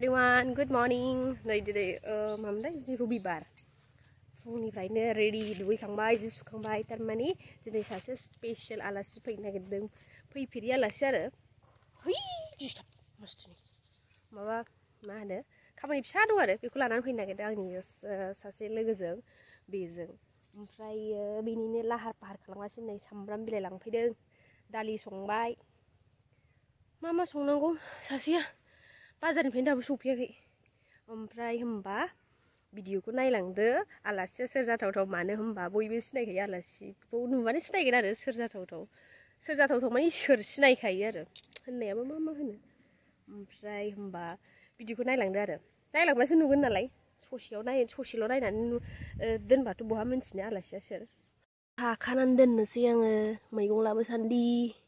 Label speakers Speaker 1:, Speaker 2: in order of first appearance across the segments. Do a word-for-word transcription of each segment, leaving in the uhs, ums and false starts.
Speaker 1: Everyone, good morning. Nay today mamday rubibar. Fungniफ्रायनो ready दुगैखांबाय जि सुखांबाय थारमाने दिनै सासे स्पेशल आलासि फैनो नागिरदों फैफेरि आलासि आरो है दिस्टार्ब मस्तुनि माबा मा होनो खामानि फिसा दं आरो बेखौ लानानै फैनो नागिरदों आंनि सासे लोगोजों बेजों ओमफ्राय बेनिनो लाहार फाहार खालामगासिनो नै सामब्राम बिलाइ लांफैदों दालि संबाय मा मा संनांगौ सासेया बाजारनिफ्रायनो दाबो सफैयाखै ओमफ्राय होमबा भिडिअखौ नायलांदो आलासिया सोर जाथावथाव मानो होमबा बयबो सिनायखायो आलासिखौ नुबानो सिनायगोन आरो सोर जाथावथाव सोर जाथावथाव माने सोर सिनायखायो आरो होननायाबो मा मा होनो ओमफ्राय होमबा भिडिअखौ नायलांदो आरो नायलांबासो नुगोन नालाय ससेयाव नाय ससेल' नायनानै दोनबाथ' बहा मिन्थिनो आलासिया सोर हाखानानै दोननोसै आङो मैगं लाबो सान्दि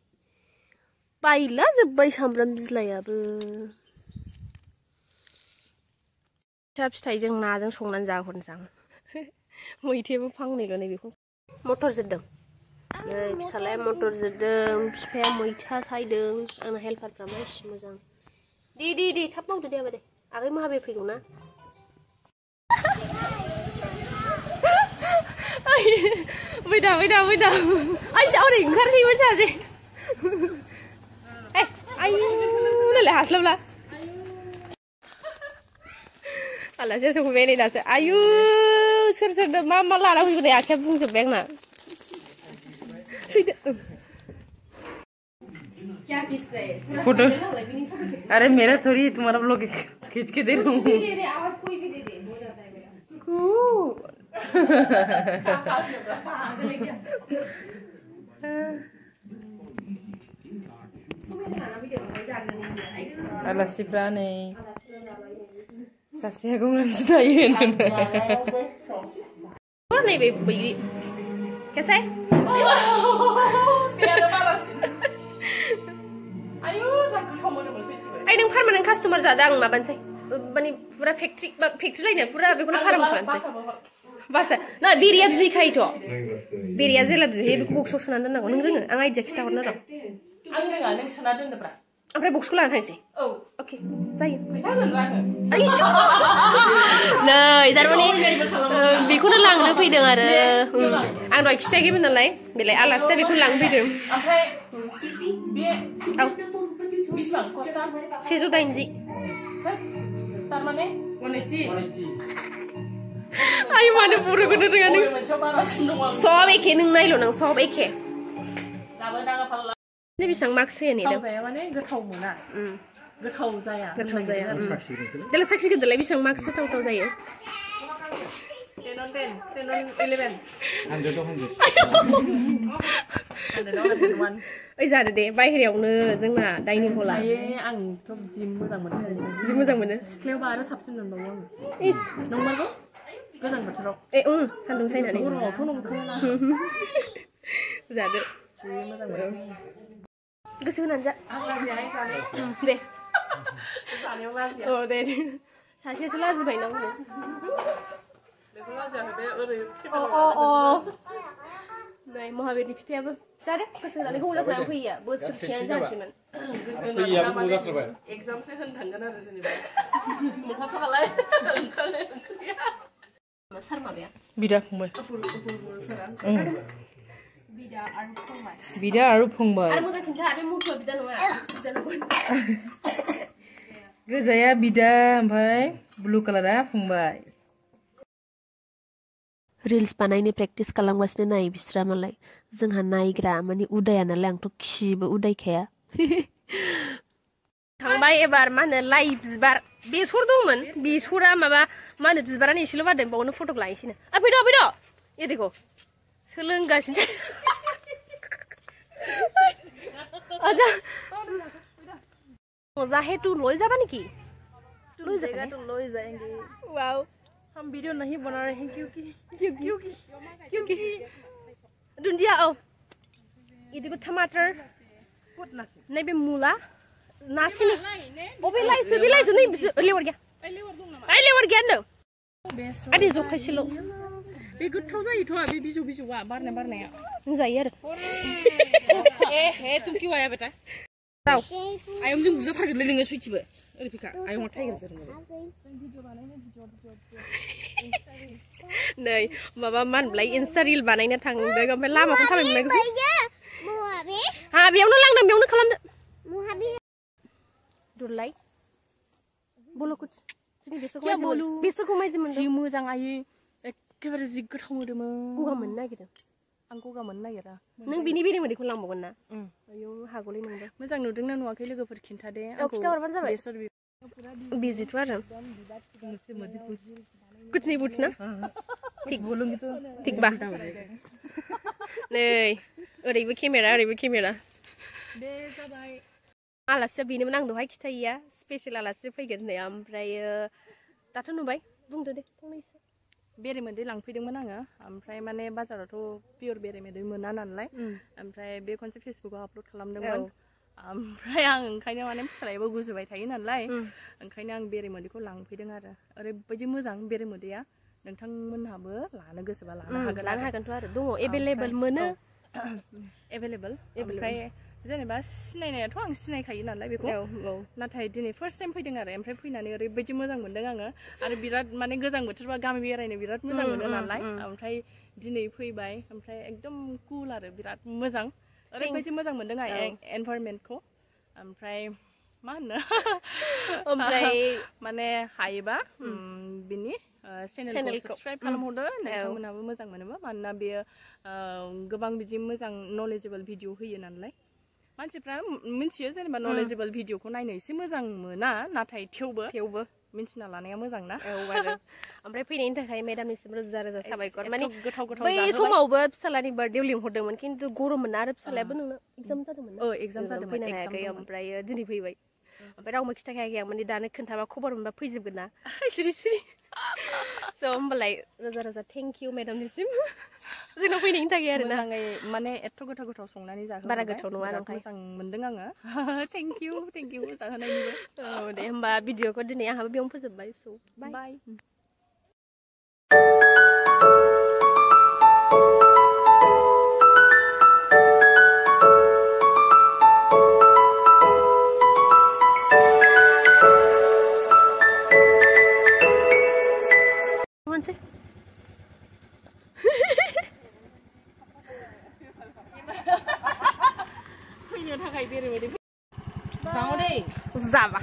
Speaker 1: बायला जोब्बाय सामब्राम बिलाइयाबो फिसा फिथाइजों नाजों संनानै जाहरनोसै आं मैथायाबो फांनैल' नै बेखौ मटर जिरदों नै फिसालाया मटर जिरदों बिफाया मैथा सायदों आंना हेल्पारफ्रा मासि मोजां दे दे दे थाब मावदो दे आबै दे आगै महाबे फैगौ ना फैदा फैदा फैदा आइसा ओरै ओंखारसैमोन सासे ए आयु नोलाय हास्लाबला आलासिया सफैबाय नै दासो आयु सोर सोरनो मा मा लाना फैगोन आखाइया बुंजोब्बाय आंना सैदो
Speaker 2: फोटो अरे मेरा थोड़ी तुम्हारा ब्लॉग खींच के दे रहा हूँ आलासिफ्रा नै सासेया गंगान सिथायो
Speaker 1: नै बे बैग्रि कैसे आई नों पार्मानेंट कास्टमार जादों आं माबानोसै माने पुरा फेक्ट्री फेक्ट्री लायनो पुरा बेखौनो फार्म खालामनोसै बासा ना बेरिया बिखायोथ' बेरिया जेला बिहैयो बेखौ बक्सआव सोनानै दोननांगौ नों रोङो आं आइडिया खिथाहरनो र'
Speaker 3: आं रोङा नों सोना दोनदोब्रा
Speaker 1: ओमफ्राय बक्सखौ लानानै थांसै
Speaker 3: औ
Speaker 1: अके जायो
Speaker 3: फैसा होगोन आङो
Speaker 1: नै थारमाने बेखौनो लांनो फैदों आरो आं दहाय खिथायाखैमोन नालाय बेलाय आलासिया बेखौनो लांनो फैदों
Speaker 3: ओमफ्राय बे
Speaker 1: औ
Speaker 3: बेसेबां कस्टा
Speaker 1: सेजौ दाइनजि
Speaker 3: थारमाने
Speaker 1: आय मानो बर'खौनो रोङा नों
Speaker 3: मोनसेयाव बारासिन दङ
Speaker 1: सब एखे नों नायल' नों सब एखे
Speaker 3: दाबो दागा फाल्ला
Speaker 1: नै बेसेबां मार्क्स होयो नेदों
Speaker 3: जाया माने गोथाव मोना गोथाव जाया
Speaker 1: गोथाव जाया देलाय साखिगोन दालाय बेसेबां मार्क्स होथावथाव जायो
Speaker 3: ten on ten ten on eleven
Speaker 2: hundred on hundred
Speaker 3: hundred on hundred one
Speaker 1: ओइ जादो दे बायहेरायावनो जोंना डाइनिं हला
Speaker 3: आंथ' जि मोजां मोनो
Speaker 1: जि मोजां मोनो
Speaker 3: सिख्लायावबा आरो साबसिन मोनबावो आङो
Speaker 1: इस
Speaker 3: नंमारगौ गोजां बोथोराव
Speaker 1: ए ओं सान्दुं सायनानै
Speaker 3: गरमावथ' नंखायाना
Speaker 1: जादो
Speaker 3: जि मोजां मोनो
Speaker 1: गोसो होनानै जा
Speaker 3: आं लाजियाहाय जानो
Speaker 1: दे
Speaker 3: जानायाव लाजिया
Speaker 1: औ दे सासेसो लाजिबाय ना हनै
Speaker 3: बेखौ लाजियाखै बे ओरै
Speaker 1: अ अ अ नै महाबीरनि बिफायाबो जादो गोसो होनानै गोबाव जाथारनानै फैया बोसोरसेयानो जानोसैमोन
Speaker 3: गोसो होनानै एगजामसो होनो थांगोन आरो जेनेबा मोखां सोखालाय ओंखारनो ओंखारया
Speaker 1: सार माबाया
Speaker 2: बिदा फंबाय
Speaker 1: बिदा
Speaker 2: आरो फंबाय
Speaker 1: आरो मोजां खिन्था बे मुथुआ बिदा नङा बिदा नङा
Speaker 2: गोजाया बिदा ओमफ्राय ब्लु कालारा फंबाय
Speaker 1: रिल्स बानायनो प्रेक्टिस खालामगासिनो नाय बिस्रा मालाय जोंहा नायग्रा माने उदाया नालाय आंथ' खिबो उदायखाया थांबाय एबार मा होनो लाइ बिबार बेसर दंमोन बेसरा माबा मा होनो बिबारानो एसेल' बारदों बावनो फटक लायनोसैनो आ फैद' फैद' एदिखौ सोलोंगासिनो अच्छा मजा है तू लोई जाबा नेकी लोई जाएगा तो लोई जाएंगे वाओ हम वीडियो नहीं बना रहे हैं क्योंकि क्योंकि क्योंकि दुंदिया औ इदिको टमाटर नहीं बे मुला नासी अबे लाइसो बे लाइसो नहीं लेवर गया आई लेवर गया नो आदि जखायसेल'
Speaker 3: बे गोथाव जायोथ' बे बिजौ बिजौआ बारनाय बारनाया
Speaker 1: जायो आरो
Speaker 3: ए हे तुम क्यों आया बेटा
Speaker 1: Tao, ayong jeng buza target le nenge switch be. Eri pika, ayong tiger zero. Nei, mama man blai insta reel banayna thangdoi ompray lama kon thabay monaga. Ha, beyaवनो लांदों बेयावनो खालामदो. Durlai. Bolo कुछ. Sini besok main bolu. Besok main जेमोन. जि मोजां आयै. एखेबारे जि गोथाव मोदोमोन. गगा मोननो नागिरदों. आं गगा मोननो नागिरा. नों बिनि बेरेमोदैखौ लांबावगोन ना? आयौ हागौलै नोंबो. मोजां नुदोंना नुवाखै लोगोफोर खिन्थादे. आंखौ खिन्थाहरबानो जाबाय. बेसर बिजिथ' आरो. कुछ नहीं पूछना? ठीक बोलूंगी तो. ठीक बा. नै, ओरैबो केमेरा ओरैबो केमेरा. बे जाबाय. आलासिया बेनोमोन आं दहाय खिथायैया स्पेशल आलासि फैगोन होननाय ओमफ्रायो दाथ' नुबाय बुंदो दे फंनैसो. बेरेमोदै लांफैदोंमोन आङो ओमफ्राय माने बाजारावथ' पियर बेरेमोदै मोना नालाय ओमफ्राय बे खनसे फेसबुकाव आपल'ड खालामदोंमोन ओमफ्राय आं ओंखायनो माने फिसालायाबो गुजुबाय थायो नालाय ओंखायनो आं बेरेमोदैखौ लांफैदों आरो ओरैबायदि मोजां बेरेमोदैया नोंथांमोनहाबो लानो गोसोबा लानो हागोन लानो हागोनथ' आरो दङ एभेलेबल मोनो एभेलेबल ओमफ्राय जेनेबा सिनायनायाथ' आं सिनायखायो नालाय बेखौ नाथाय दिनै फार्स्ट टाइम फैदों आरो ओमफ्राय फैनानै ओरैबायदि मोजां मोनदों आङो आरो बिराद माने गोजां बोथोरबा गामि बेरायनो बिराद मोजां मोनो नालाय ओमफ्राय दिनै फैबाय ओमफ्राय एकदम कुल आरो बिराद मोजां ओरैबायदि मोजां मोनदों आं एनभायरनमेन्टखौ ओमफ्राय मा होनो ओमफ्राय माने हायोबा बिनि चेनेलखौ साबस्क्राइब खालामहरदो नोंथांमोनहाबो मोजां मोनोबा मानोना बेयो गोबां बिदि मोजां नलेजेबल भिडिअ होयो नालाय मानसिफ्रा मिन्थियो जेनेबा नलेजेबल भिडिअखौ नायनो एसे मोजां मोना नाथाय थेवबो थेवबो मिन्थिना लानाया मोजां ना ओमफ्राय फैनायनि थाखाय मेडामनिसिम रोजा रोजा साबायखर माने गोथाव गोथाव बै समावबो फिसालानि बार्थडेयाव लिंहरदोंमोन खिन्थु गरममोन आरो फिसालायाबो नोंनो एग्जाम जादोंमोन औ एग्जाम जादोंमोन फैनो हायाखै ओमफ्राय दिनै फैबाय ओमफ्राय रावबो खिथाखायाखै आं माने दानो खोन्थाबा खबर मोनबा फैजोबगोन ना सिरि सिरि स' होमबालाय रोजा रोजा थेंक इउ मेडामनिसिम जोंनाव फैनायनि थाखाय आरो ना माने एथ' गोथाव गोथाव संनानै जाहोबाय बारा गोथाव नङा नोंथां मोजां मोनदों आङो थेंक इउ थेंक इउ जाहोनायनिबो औ दे होमबा भिडिअखौ दिनै आंहाबो बेयावनो फोजोबबाय स' बाय फैनो थाखाय बेरेमोदै जाङो दे जाबा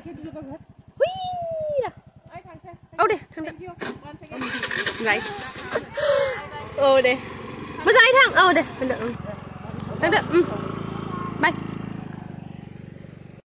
Speaker 1: औ दे थांदो बाय औ दे मोजाङै थां औ दे थांदो थांदो